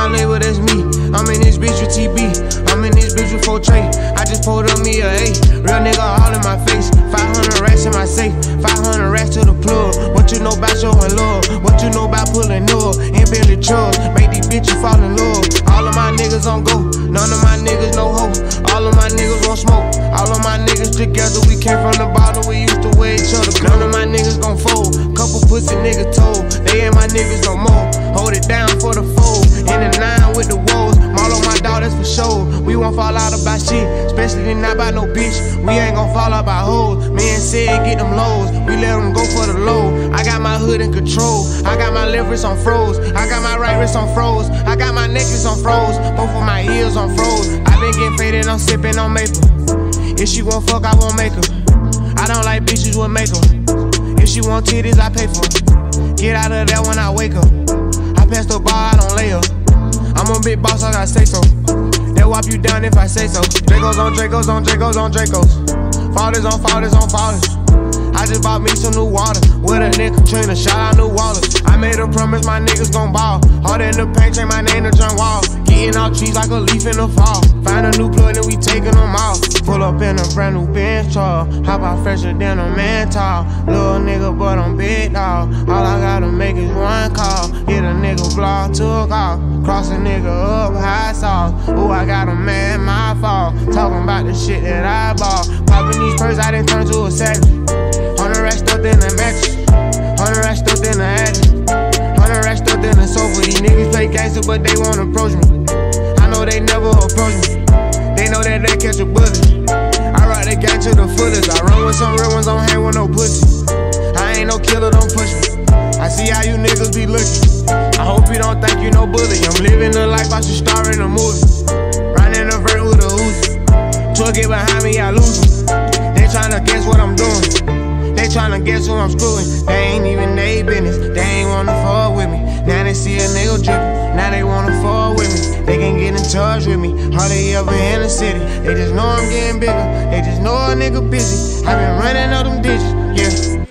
my label, that's me. I'm in this bitch with TB. I'm in this bitch with 4 tray. I just pulled up me a A. Real nigga all in my face. 500 racks in my safe. 500 racks to the plug. What you know about showin' love? What you know about pullin up? In Bentley trucks. Make these bitches fall in love. All of my niggas on go. None of my niggas no hoe. All of my niggas won't smoke. All of my niggas together. We came from the bottom. We used to wear each other. None of my niggas gon' fold. Couple pussy niggas told. They ain't my niggas no more. Hold it down for the fold. In the 9 with the woes. Marlo, my dog, that's for sure. We won't fall out about shit, especially not by no bitch. We ain't gon' fall out by hoes. Me and Sid get them lows. We let them go for the low. I got my hood in control. I got my left wrist on froze. I got my right wrist on froze. I got my necklace on froze. Both of my ears on froze. I been getting faded, I'm sipping on maple. If she won't fuck, I won't make her. I don't like bitches with makeup. If she want titties, I pay for her. Get out of there when I wake up. I pass the bar, I don't lay her. I'm a big boss, I gotta say so. They'll whop you down if I say so. Dracos on Dracos on Dracos on Dracos. Fathers on fathers on fathers. I just bought me some new water. With a nigga Katrina, shout out New Wallace. I made a promise my niggas gon' ball. Hard in the paint, change my name to John Wall. Getting off trees like a leaf in the fall. Find a new plug and we taking them off. Pull up in a brand new Benz truck. Hop out fresher than a man tall. Little nigga, but I'm big dog. All I gotta make is one call. Get a nigga block, took off. Cross a nigga up, high sauce. Ooh, I got a man, my fault. Talking about the shit that I bought. Popping these purses, I done turned to a savage. 100 racks stuffed in the mattress. 100 racks stuffed in the attic. 100 racks stuffed in the sofa. These niggas play gangster, but they won't approach me. I know they never approach me. They know that they catch a bullet. I rock the gang to the fullest. I run with some real ones, don't hang with no pussy. I ain't no killer, don't push me. I see how you niggas be looking. I hope you don't think you no bully. I'm living the life I should star in a movie. Riding a vert with a Uzi. Truck get behind me, I lose them. They tryna guess what I'm doing. They tryna guess who I'm screwing. They ain't even they business. They ain't wanna fall with me. Now they see a nigga drippin'. Now they wanna fall with me. They can get in touch with me. Hardly ever in the city. They just know I'm getting bigger. They just know a nigga busy. I been running up them digits, yeah.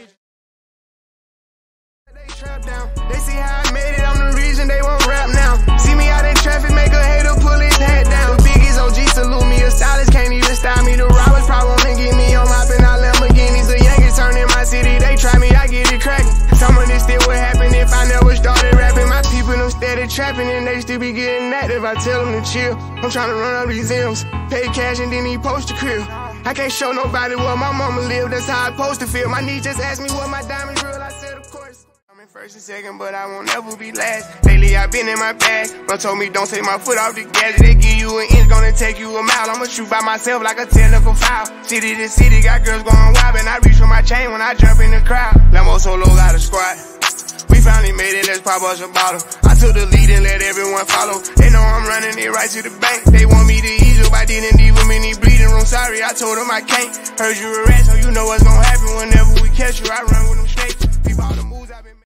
They trap down. They see how I made it. I'm the reason they won't rap now. See me out in traffic, make a hater pull his hat down. Biggie's OG salute me. A stylist can't even style me. The robbers probably wanna get me on mopping out Lamborghinis. The Yankees turn in my city. They try me, I get it cracking. Some of this still would happen if I never started rapping. My people them steady trapping and they still be getting active. I tell them to chill. I'm trying to run up these M's. Pay cash and then he post the crib. I can't show nobody where my mama live. That's how I supposed to feel. My niece just asked me what my diamonds real. I said of course. I'm in first and second, but I won't ever be last. Lately I been in my bag. Bro told me don't take my foot off the gas. They give you an inch, gonna take you a mile. I'ma shoot by myself like a technical foul. City to city, got girls going wild, and I reach for my chain when I jump in the crowd. Lambo solo got a squad. We finally made it, let's pop us a bottle. I took the lead and let everyone follow. They know I'm running it right to the bank. They want me to ease up, I didn't leave them in the bleeding room. Sorry, I told them I can't. Heard you a rat, so you know what's gonna happen whenever we catch you. I run with them snakes. People all the moves I